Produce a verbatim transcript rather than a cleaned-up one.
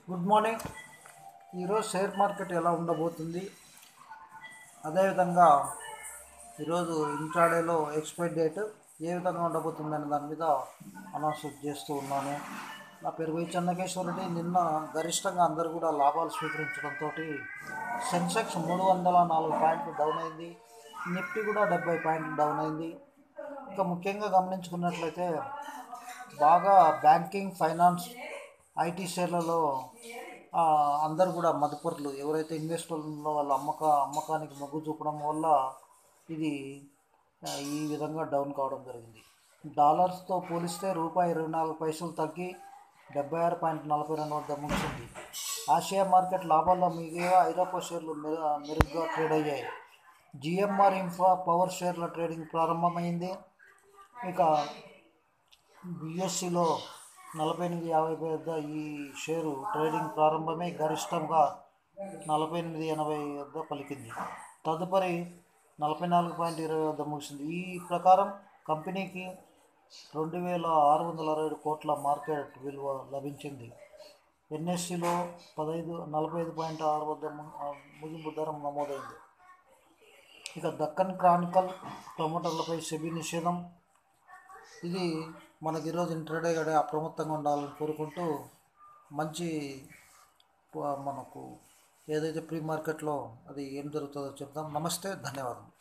Good morning. ఈరోజు share market ఎలా ఉండబోతుంది, అదేవిధంగా ఈరోజు ఇంట్రాడేలో ఎక్స్పైరీ డేట్ ఏ విధంగా ఉండబోతుంది అనే దాని మీద అనౌన్స్ చేస్తూ ఉన్నాను. నా పేరు వై చెన్నకేశ్వర రెడ్డి. నిన్న గరిష్టంగా అందరూ కూడా లాభాలు స్వీకరించడంతో సెన్సెక్స్ మూడు వందల నాలుగు పాయింట్లు డౌన్ అయింది. నిఫ్టీ కూడా డెబ్బై పాయింట్లు డౌన్ అయింది. ఇంకా ముఖ్యంగా గమనించుకున్నట్లయితే బాగా బ్యాంకింగ్, ఫైనాన్స్, ఐటీ షేర్లలో అందరూ కూడా మదుపరులు ఎవరైతే ఇన్వెస్టర్లు ఉన్నారో వాళ్ళు అమ్మక అమ్మకానికి మొగ్గు చూపడం వల్ల ఇది ఈ విధంగా డౌన్ కావడం జరిగింది. డాలర్స్తో పోలిస్తే రూపాయి ఇరవై నాలుగు పైసలు తగ్గి డెబ్బై ఆరు పాయింట్ నలభై రెండు వద్ద ముగిసింది. ఆసియా మార్కెట్ లాభాల్లో మిగిలిన ఐరోపా షేర్లు మెరు మెరుగ్గా ట్రేడ్ అయ్యాయి. జిఎంఆర్ ఇన్ఫ్రా పవర్ షేర్ల ట్రేడింగ్ ప్రారంభమైంది. ఇక బిఎస్సిలో నలభై ఎనిమిది యాభై వద్ద ఈ షేరు ట్రేడింగ్ ప్రారంభమై గరిష్టంగా నలభై ఎనిమిది ఎనభై వద్ద పలికింది. తదుపరి నలభై నాలుగు పాయింట్ ఇరవై వద్ద ముగిసింది. ఈ ప్రకారం కంపెనీకి రెండు వేల ఆరు వందల అరవై ఏడు కోట్ల మార్కెట్ విలువ లభించింది. ఎన్ఎస్సిలో పదహైదు నలభై ఐదు పాయింట్ ఆరు వద్ద ముగింపు ధర నమోదైంది. ఇక దక్కన్ క్రానికల్ ప్రమోటర్లపై సెబీ నిషేధం. ఇది మనకి ఈరోజు ఇంట్రాడే గడే అప్రమత్తంగా ఉండాలని కోరుకుంటూ మంచి మనకు ఏదైతే ప్రీ మార్కెట్లో అది ఏం జరుగుతుందో చెప్దాం. నమస్తే, ధన్యవాదాలు.